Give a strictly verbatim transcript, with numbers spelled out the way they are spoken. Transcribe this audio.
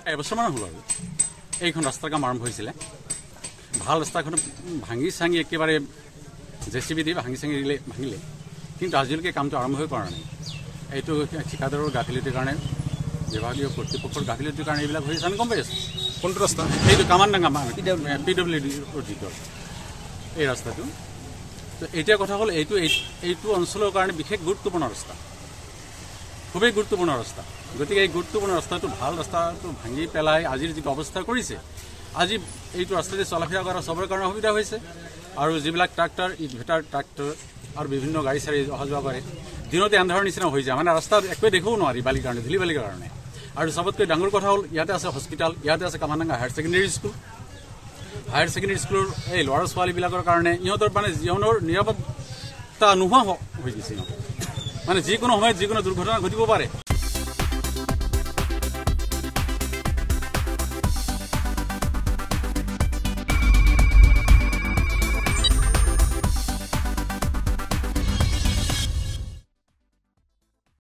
এবছৰমান হ'ল আৰু এইখন ৰাস্তাৰ কাম আৰম্ভ হৈছিলে। ভাল ৰাস্তাখন ভাঙি চাঙি একেবাৰে জে চি বি দি ভাঙি চাঙি দিলে ভাঙিলে, কিন্তু আজিলৈকে কামটো আৰম্ভ হৈ পৰা নাই। এইটো ঠিকাদাৰৰ গাফিলতিৰ কাৰণে, বিভাগীয় কৰ্তৃপক্ষৰ গাফিলতিৰ কাৰণে এইবিলাক হৈছে। আমি গম পাই আছোঁ কোনটো ৰাস্তা, এইটো কামানডাঙ্গা পি ডব্লিউ ডি অধিকৰ এই ৰাস্তাটো। তো এতিয়া কথা হ'ল এইটো এইটো অঞ্চলৰ কাৰণে বিশেষ গুৰুত্বপূৰ্ণ ৰাস্তা, খুবেই গুৰুত্বপূৰ্ণ ৰাস্তা। গতিকে এই গুৰুত্বপূৰ্ণ ৰাস্তাটো ভাল ৰাস্তাটো ভাঙি পেলাই আজিৰ যিটো অৱস্থা কৰিছে, আজি এইটো ৰাস্তাতে চলাফিৰা কৰা চবৰে কাৰণে অসুবিধা হৈছে। আৰু যিবিলাক ট্ৰাক্টৰ ইনভাৰ্টাৰ ট্ৰাক্টৰ আৰু বিভিন্ন গাড়ী চাড়ী অহা যোৱা কৰে, দিনতে আন্ধাৰৰ নিচিনা হৈ যায়, মানে ৰাস্তাত একোৱে দেখিব নোৱাৰি বালিৰ কাৰণে, ধূলি বালিৰ কাৰণে। আৰু চবতকৈ ডাঙৰ কথা হ'ল ইয়াতে আছে হস্পিটেল, ইয়াতে আছে Kamandanga higher secondary school. Higher secondary স্কুলৰ এই ল'ৰা ছোৱালীবিলাকৰ কাৰণে ইহঁতৰ মানে জীৱনৰ নিৰাপত্তা নোহোৱা হৈ গৈছে। মানে যিকোনো সময়ত যিকোনো দুৰ্ঘটনা ঘটিব পাৰে।